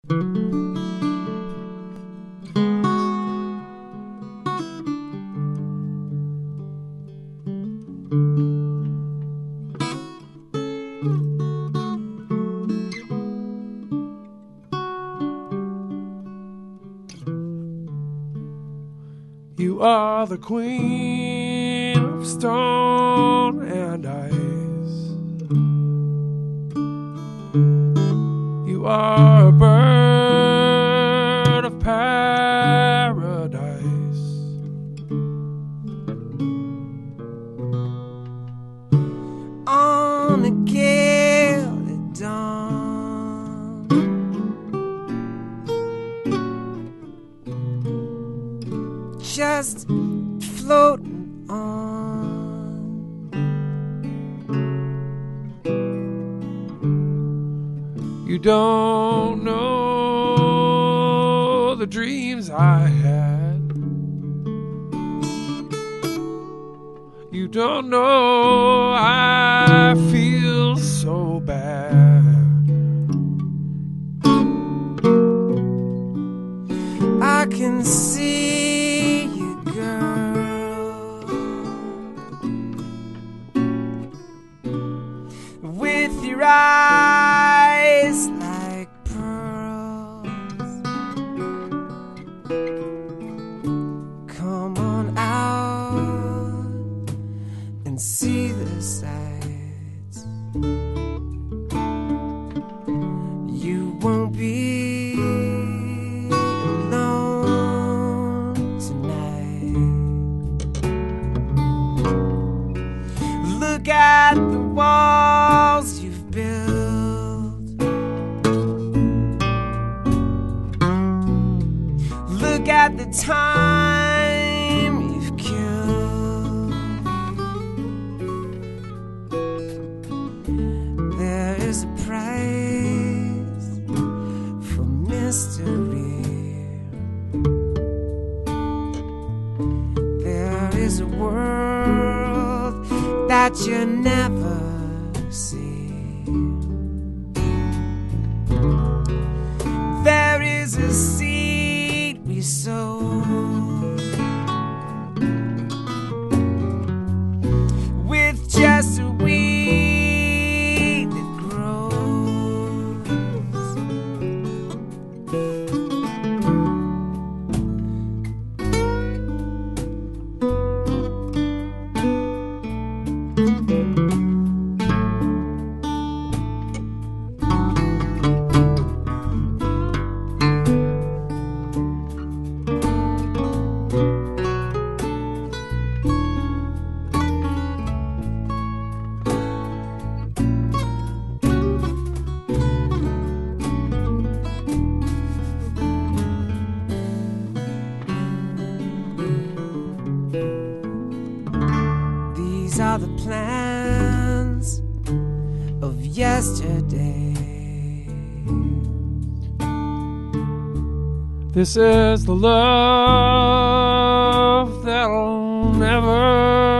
You are the queen of stone and ice. You are a bird of paradise. On a gale at dawn, just floating on. You don't know the dreams I had. You don't know I feel so bad. I can see you, girl, with your eyes like pearls. Come on out and see the sights. You won't be alone tonight. Look at the walls you've built. Look at the time you've killed. There is a price for mystery. There is a world that you never see. There is a seed we sow, with just a weed that grows. These are the plans of yesterday. This is the love that'll never